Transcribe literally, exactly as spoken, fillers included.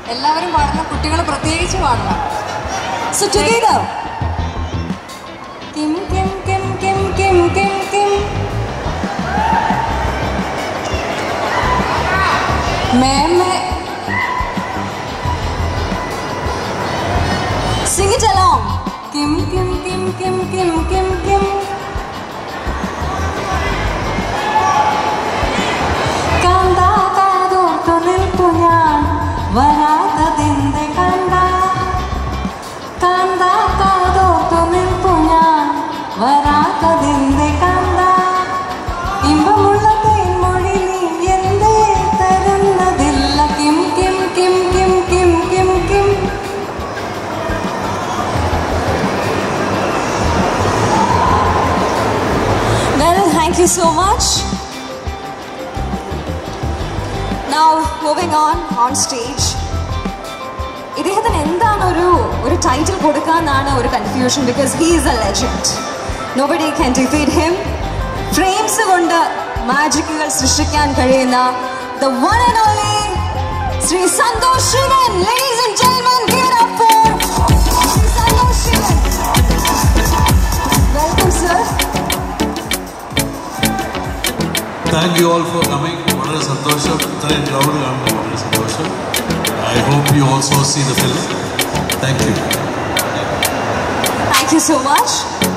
എല്ലാവരും പാടണം, കുട്ടികൾ പ്രത്യേകിച്ച് പാടണം. So together. Kim kim kim kim kim kim kim. मैं मैं Sing it along. Kim kim kim kim kim kim kim. Kanda kaadorttu nilppu njan varatadinte kanda. Kanda kaadorttu nilppu njan varatadinte kanda. ഇമ്പമുള്ള തേൻമൊഴി നീ എന്തേ തരുന്നതില്ല. കിം കിം കിം കിം കിം കിം കിം. Well, thank you so much. Now moving on on stage. ഇദ്ദേഹത്തിന് എന്താണ് ഒരു ഒരു ടൈറ്റിൽ കൊടുക്കാന്നാണ് ഒരു confusion, because he is a legend. Nobody can defeat him. Frames കൊണ്ട് മാജിക്കുകൾ സൃഷ്ടിക്കാൻ കഴിയുന്ന the one and only Shri Santhosh Shivan. Ladies and gentlemen, give it up for Shri Santhosh Shivan. Welcome sir. Thank you all for coming. വളരെ സന്തോഷം. ഇത്രയും ക്രൗഡ് കാണുമ്പോൾ വളരെ സന്തോഷം. I hope you also see the film. Thank you. Thank you so much.